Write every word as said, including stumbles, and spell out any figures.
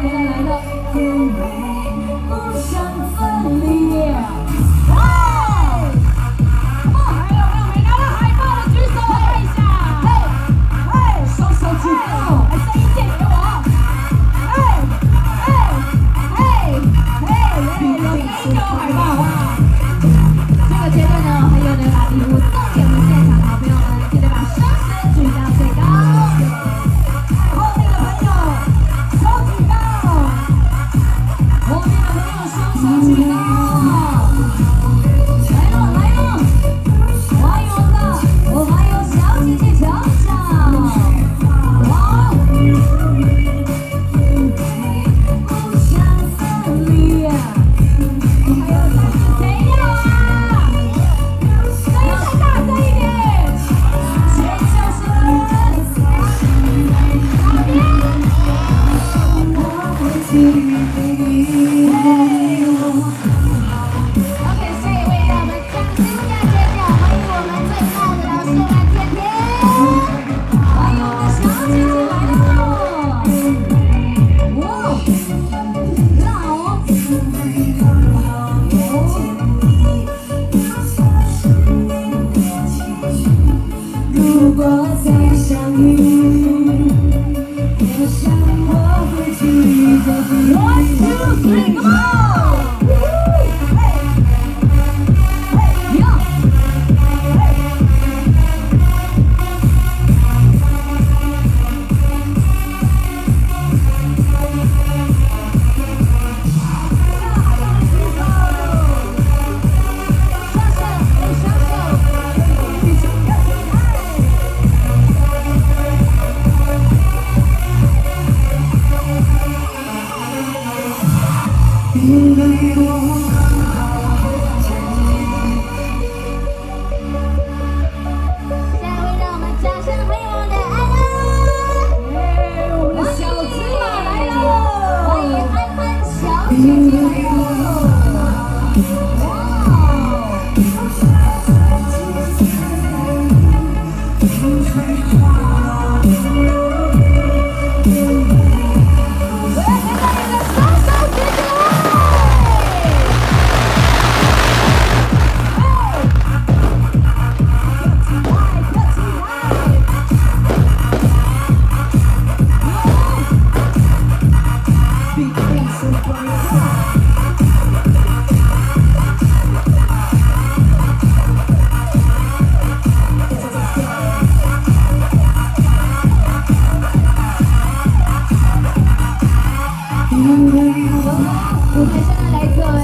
来了来了！不想分离。哇！哦，还有没有没拿到海报的举手，我看一下。嘿，嘿，双手举高，来声音借给我。嘿，嘿，嘿，嘿，有声音就有海报啊！这个阶段呢，还有人把礼物送给我们现场的好朋友们，记得把双手举到最高。后面的朋友手举高，后面的朋友双手举高。来了来了，欢迎我们的我还有小姐姐成长。哇！不想分离，还有三是谁要啊？声音再大声一点！谁就是哪边？OK， 这一位让我们掌声加尖叫，欢迎我们最大的老师蓝甜甜，欢迎我们的小姐姐来了！哇，辣哦！如果再相遇，我想我会记得你。One two three go！ 嘿，嘿，哟，嘿。舞台上的来自